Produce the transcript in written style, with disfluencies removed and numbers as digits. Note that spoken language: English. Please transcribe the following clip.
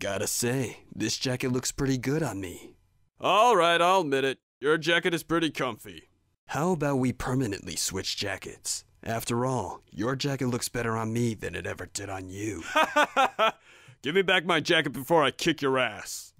Gotta say, this jacket looks pretty good on me. Alright, I'll admit it. Your jacket is pretty comfy. How about we permanently switch jackets? After all, your jacket looks better on me than it ever did on you. Give me back my jacket before I kick your ass.